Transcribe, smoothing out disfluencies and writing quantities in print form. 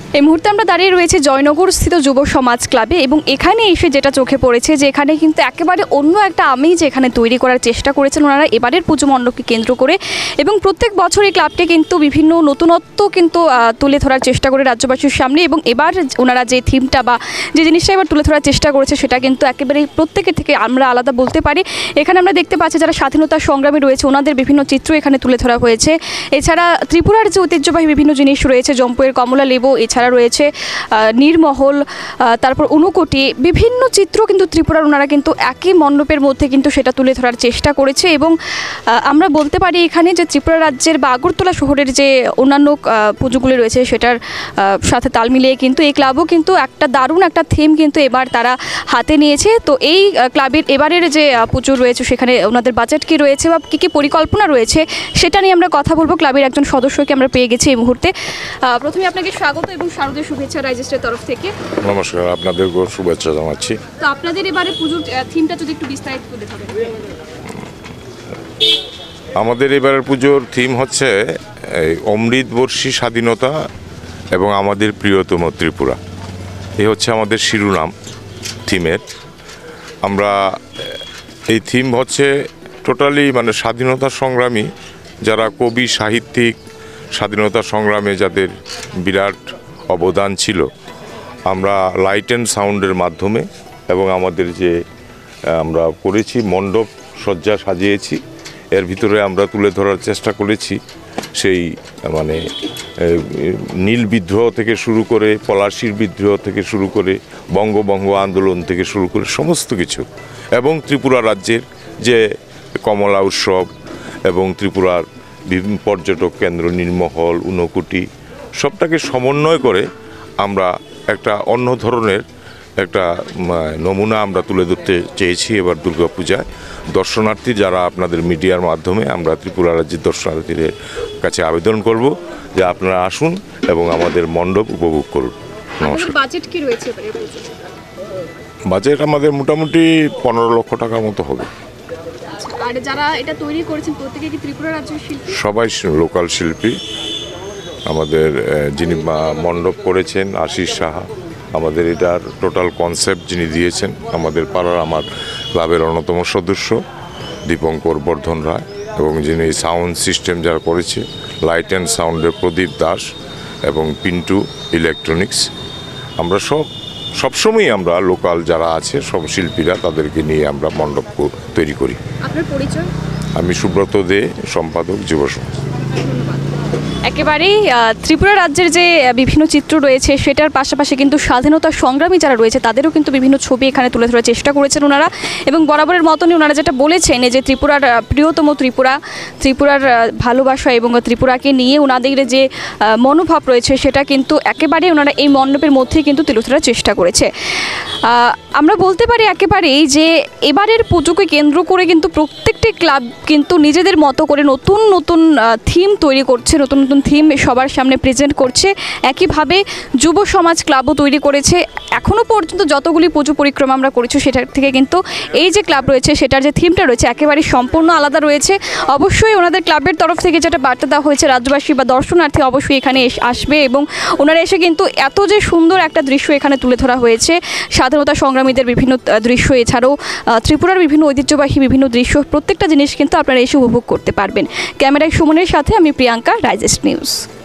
এই মুহূর্তে আমরা দাঁড়িয়ে রয়েছে জয়নগর স্থিত যুব সমাজ ক্লাবে এবং এখানে এসে যেটা চোখে পড়েছে যে এখানে কিন্তু একেবারে অন্য একটা আমেজ এখানে তৈরি করার চেষ্টা করেছেন ওনারা এবারের পুজো মণ্ডপকে কেন্দ্র করে এবং প্রত্যেক বছর এই ক্লাবটি কিন্তু বিভিন্ন নতুনত্ব কিন্তু তুলে ধরার চেষ্টা করে রাজ্যবাসীর সামনে এবং এবার ওনারা যে থিমটা বা যে জিনিসটা এবার তুলে ধরার চেষ্টা করেছে সেটা কিন্তু একেবারে প্রত্যেকের থেকে আমরা আলাদা বলতে পারি। এখানে আমরা দেখতে পাচ্ছি যারা স্বাধীনতা সংগ্রামী রয়েছে ওনাদের বিভিন্ন চিত্র এখানে তুলে ধরা হয়েছে। এছাড়া ত্রিপুরার যে ঐতিহ্যবাহী বিভিন্ন জিনিস রয়েছে জম্পুয়ের কমলা লেবু, এছাড়া রয়েছে নীরমহল, তারপর ঊনকোটি, বিভিন্ন চিত্র কিন্তু ত্রিপুরার ওনারা কিন্তু একই মণ্ডপের মধ্যে কিন্তু সেটা তুলে ধরার চেষ্টা করেছে এবং আমরা বলতে পারি এখানে যে ত্রিপুরা রাজ্যের বা আগরতলা শহরের যে অন্যান্য পুজোগুলি রয়েছে সেটার সাথে তাল মিলিয়ে কিন্তু এই ক্লাবও কিন্তু একটা দারুণ একটা থিম কিন্তু এবার তারা হাতে নিয়েছে। তো এই ক্লাবের এবারের যে পুজো রয়েছে সেখানে ওনাদের বাজেট কী রয়েছে বা কী কী পরিকল্পনা রয়েছে সেটা নিয়ে আমরা কথা বলবো। ক্লাবের একজন সদস্যকে আমরা পেয়ে গেছি এই মুহূর্তে। প্রথমে আপনাকে স্বাগত এবং শারদীয় শুভেচ্ছা রাইজেস্টের তরফ থেকে। নমস্কার, আপনাদেরকেও শুভেচ্ছা জানাচ্ছি। তো আপনাদের এবারে পুজোর থিমটা যদি একটু বিস্তারিত করে দেখাবেন। আমাদের এবারের পুজোর থিম হচ্ছে অমৃতবর্ষী স্বাধীনতা এবং আমাদের প্রিয়তম ত্রিপুরা। এই হচ্ছে আমাদের শিরোনাম থিমের। আমরা এই থিম হচ্ছে টোটালি মানে স্বাধীনতা সংগ্রামী যারা কবি সাহিত্যিক, স্বাধীনতা সংগ্রামে যাদের বিরাট অবদান ছিল, আমরা লাইট অ্যান্ড সাউন্ডের মাধ্যমে এবং আমাদের যে আমরা করেছি মণ্ডপ সজ্জা সাজিয়েছি এর ভিতরে আমরা তুলে ধরার চেষ্টা করেছি সেই মানে নীল বিদ্রোহ থেকে শুরু করে পলাশির বিদ্রোহ থেকে শুরু করে বঙ্গভঙ্গ আন্দোলন থেকে শুরু করে সমস্ত কিছু এবং ত্রিপুরা রাজ্যের যে কমলা উৎসব এবং ত্রিপুরার বিভিন্ন পর্যটক কেন্দ্র নীরমহল, ঊনকোটি সবটাকে সমন্বয় করে আমরা একটা অন্য ধরনের একটা নমুনা আমরা তুলে ধরতে চেয়েছি এবার দুর্গাপূজায়। দর্শনার্থী যারা আপনাদের মিডিয়ার মাধ্যমে আমরা ত্রিপুরা রাজ্যের দর্শনার্থীদের কাছে আবেদন করব যে আপনারা আসুন এবং আমাদের মণ্ডপ উপভোগ করুন। নমস্কার। বাজেট কি রয়েছে? বাজেট আমাদের মোটামুটি 15 লক্ষ টাকার মতো হবে। আর যারা এটা তৈরি করেছেন প্রত্যেকে কি ত্রিপুরা রাজ্যের শিল্পী? সবাই লোকাল শিল্পী। আমাদের যিনি মণ্ডপ করেছেন আশিস সাহা, আমাদের এটার টোটাল কনসেপ্ট যিনি দিয়েছেন আমাদের পাড়ার আমার ক্লাবের অন্যতম সদস্য দীপঙ্কর বর্ধন রায় এবং যিনি সাউন্ড সিস্টেম যারা করেছে লাইট অ্যান্ড সাউন্ডের প্রদীপ দাস এবং পিন্টু ইলেকট্রনিক্স। আমরা সবসময়ই আমরা লোকাল যারা আছে সব শিল্পীরা তাদেরকে নিয়ে আমরা মণ্ডপ তৈরি করি। আপনার পরিচয়? আমি সুব্রত দে, সম্পাদক যুব সমাজ। একেবারেই ত্রিপুরা রাজ্যের যে বিভিন্ন চিত্র রয়েছে সেটার পাশাপাশি কিন্তু স্বাধীনতা সংগ্রামী যারা রয়েছে তাদেরও কিন্তু বিভিন্ন ছবি এখানে তুলে ধরার চেষ্টা করেছেন ওনারা এবং বরাবরের মতনই ওনারা যেটা বলেছেন যে ত্রিপুরার প্রিয়তম ত্রিপুরার ভালোবাসা এবং ত্রিপুরাকে নিয়ে ওনাদের যে মনোভাব রয়েছে সেটা কিন্তু একেবারে ওনারা এই মণ্ডপের মধ্যেই কিন্তু তুলে ধরার চেষ্টা করেছে। আমরা বলতে পারি একেবারেই যে এবারের পুজোকে কেন্দ্র করে কিন্তু প্রত্যেকটি ক্লাব কিন্তু নিজেদের মতো করে নতুন নতুন থিম তৈরি করছে, নতুন নতুন থিম সবার সামনে প্রেজেন্ট করছে। একইভাবে যুব সমাজ ক্লাবও তৈরি করেছে। এখনও পর্যন্ত যতগুলি পুজো পরিক্রমা আমরা করেছি সেটার থেকে কিন্তু এই যে ক্লাব রয়েছে সেটার যে থিমটা রয়েছে একেবারে সম্পূর্ণ আলাদা রয়েছে। অবশ্যই ওনাদের ক্লাবের তরফ থেকে যেটা বার্তা দেওয়া হয়েছে রাজ্যবাসী বা দর্শনার্থী অবশ্যই এখানে আসবে এবং ওনারা এসে কিন্তু এত যে সুন্দর একটা দৃশ্য এখানে তুলে ধরা হয়েছে, স্বাধীনতা সংগ্রামীদের বিভিন্ন দৃশ্য, এছাড়াও ত্রিপুরার বিভিন্ন ঐতিহ্যবাহী বিভিন্ন দৃশ্য, প্রত্যেকটা জিনিস কিন্তু আপনারা এসে উপভোগ করতে পারবেন। ক্যামেরায় সুমনের সাথে আমি প্রিয়াঙ্কা, রাইজেস্ট নিউজ।